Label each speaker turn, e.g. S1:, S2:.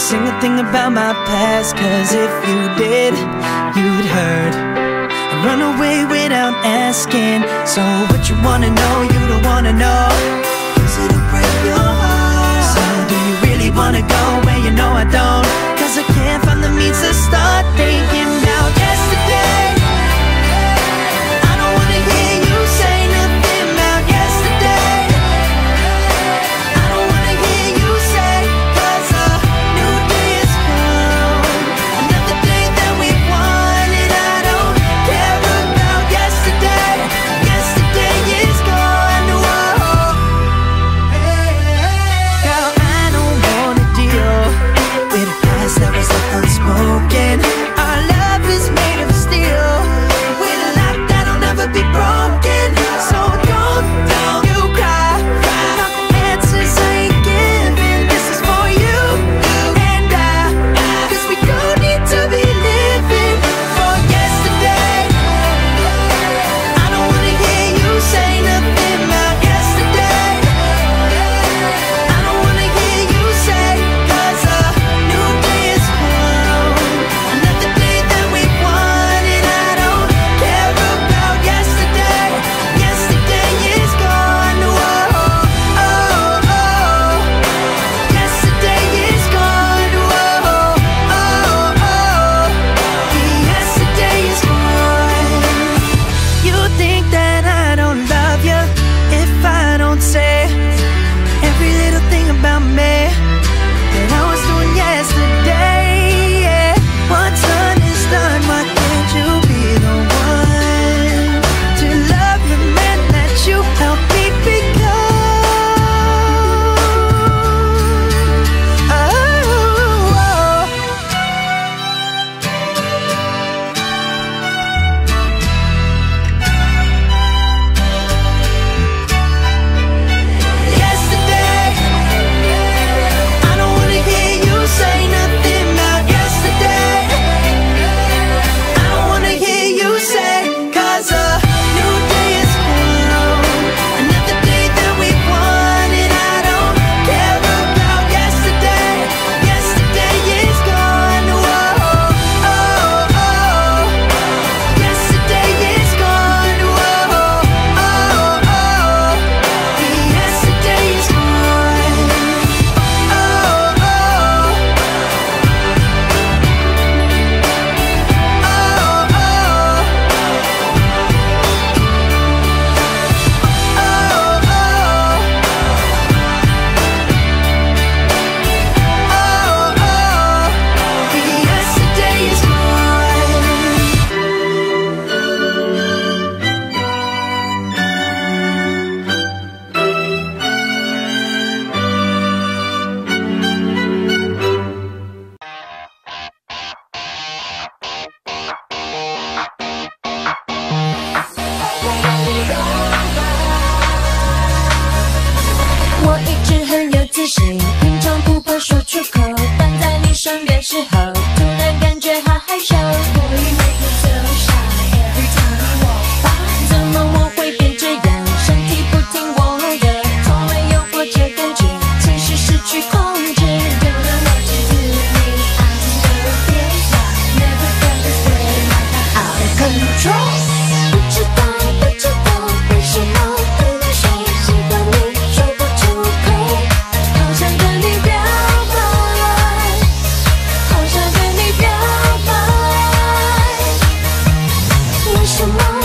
S1: single thing about my past, cause if you did, you'd hurt and run away without asking. So what you wanna know, you don't wanna know, is it'll break your heart. So do you really wanna go where you know I don't? Cause I can't find the means to start thinking about yesterday. I don't wanna hear you say nothing about yesterday. I don't wanna hear you say, cause a new day is come, another day that we wanted. I don't care about yesterday. Yesterday is gone. Whoa. Girl, I don't wanna deal with a past that was left unspoken. Our love is made of steel, with a lock that'll never be broken. So don't you cry, not the answers I ain't giving. This is for you and I, cause we don't need to be living for yesterday. I don't wanna hear you say nothing about yesterday. I don't wanna hear you say, cause a new day is come, another day that we wanted. I don't care about yesterday. Yesterday is gone. Whoa, oh, oh. Yesterday is gone. Whoa, oh, oh. Yesterday is gone. You think that I don't love you if I don't say every little thing about me that I was doing yesterday. Yeah. What's done is done. Why can't you be the one to love the man that you helped me become? Oh. Yesterday, I don't wanna hear you say nothing about yesterday. I don't wanna hear you say, cause a new day is come, another day that we wanted. I don't care about yesterday. Yesterday is gone. Whoa, oh, oh. Yesterday is gone. Whoa, oh, oh. Yesterday is gone. Oh, oh. Yesterday is gone.
S2: 我一直很有自信，平常不怕说出口，但在你身边时候，突然感觉好害羞。怎么我会变这样？身体不听我的，从没有过这感觉，其实失去控制。就让我只自你 Never felt this way, out of control。不知道为什么对你说喜欢你，说不出口，好想跟你表白，好想跟你表白。为什么？